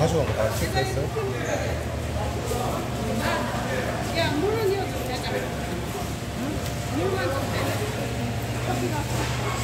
가져온 거 다 체크했어요? 야, 물은 이어도 되잖아. 물만 좀 내려. 커피가.